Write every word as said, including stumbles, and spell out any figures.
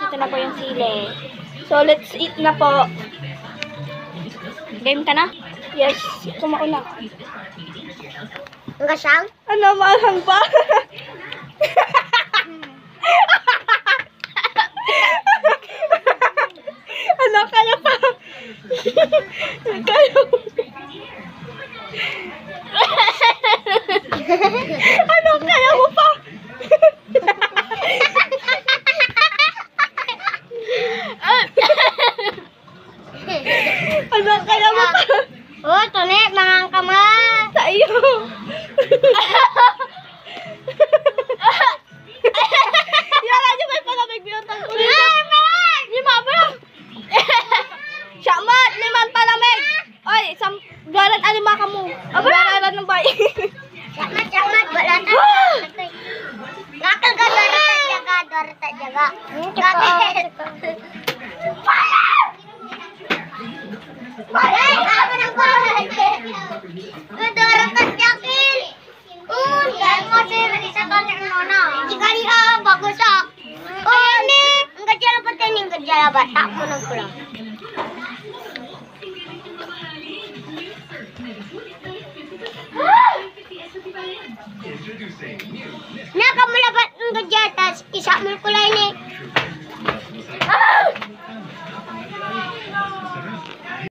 ito na po yung sili. So, let's eat na po. Game ka na? Yes, kumauna. Ang gasang? Ano, maanghang ba? Ano, kaya pa? Kaya Ano, kaya mo pa? Ano, kaya mo pa? Oh, tuni, mga kama. Sa iyo. Yara niyo may palamig biyotang ulit. Ni mama. Syamat, liman palamig. Oy, sam galan alima kamu. Abararan ng bay. Syamat, syamat, wala na. Ngakal ka dara ta jaga, dara ta jaga. Ngakal. Ay, ako nang bahay. Dara ta jakil. Oh, yan mo sir, isa ka ng nona. Ikali ah, bagus ah. Oh, ni, ang gajala pa tayo ng gajala ba? Tapo ng kulang. Nakamulabat ng gajatas, isa mo kulay ni.